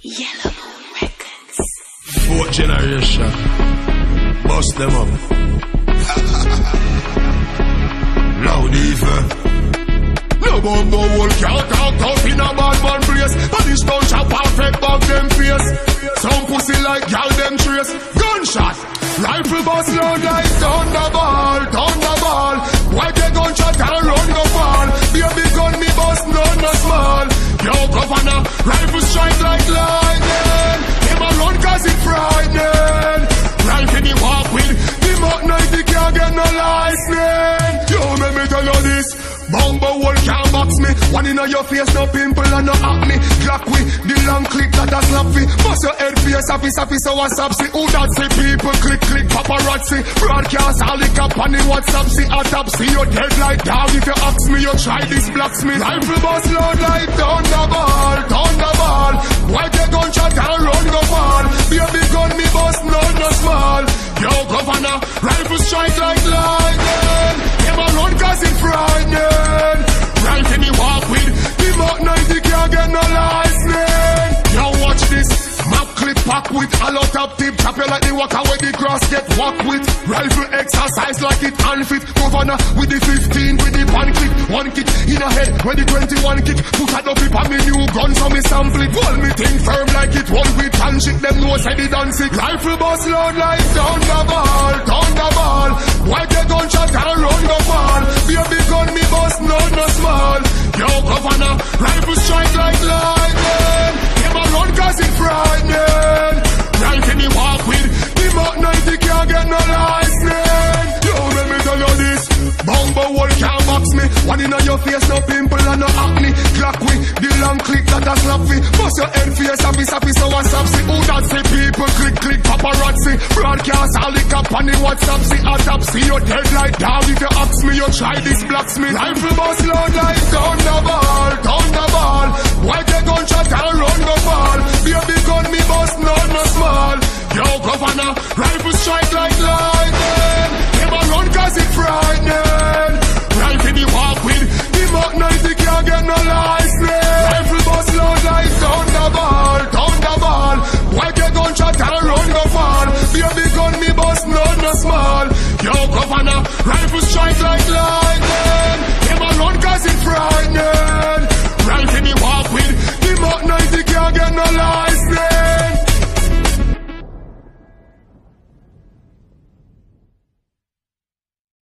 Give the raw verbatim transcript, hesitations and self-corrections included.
Yellow Moon Records. Fourth generation. Bust them up. Loud even. No bumbo wall can't talk up in a bad man place. But this don't shop perfect back them face. Some pussy like y'all them trace. Gunshot. Rifle bust loud like thunderball, thunderball. Why they gunshot and run go fall? Baby gun me bust none no small. Yo governor, rifle strike like lightning. Them a run cause it frightening. Rifle me walk with, the Mach ninety can't get no license. Yo let me tell you this. Bumbo wall can't box me. One in your face, no pimple and no acne. Clock with the long click that a slap me. Bust your head face, happy, happy, so what's up, see? Who that see? People click, click, paparazzi. Broadcast, all the cap on the WhatsApp, see, autopsy. You dead like dog if you ask me. You try this blocks me. Rifle bust loud like thunderball, thunderball. Why they gunshot and run go fall? Baby gun me bust, none no small. Yo governor, rifle strike like lightning. Them a run cause it frightening. Rifle me walk with, the Mach ninety can't get no license. Yo watch this, map clip pack with a lot of tip. Tap you like the walker where the grass get walk with. Rifle exercise like it unfit. Governor with the fifteen with the pan click. One kick in a head where the twenty-one kick. Put a dopey on me new gun so me sample it. Hold me thing firm like it hold with hand shit. Them know say the dance it. Rifle bust loud like thunderball, thunderball. Why they gunshot and run go fall? Baby gun me bust none no small. Yo governor, rifle strike like lightning. Them a run cause it frightening. Rifle me walk with, the Mach ninety can't get no license. Yo let me tell you this. Bumbo wall can't box me. One in your face, no pimple and no acne. Clock with the long click that a slap me. Bust your head face, happy, happy, so what's up, see? Who that see? People click, click, paparazzi. Broadcast, all the cap on the WhatsApp, see, autopsy. You dead like dog if you ask me. You try this blocks me. Rifle bust loud like thunderball, thunderball.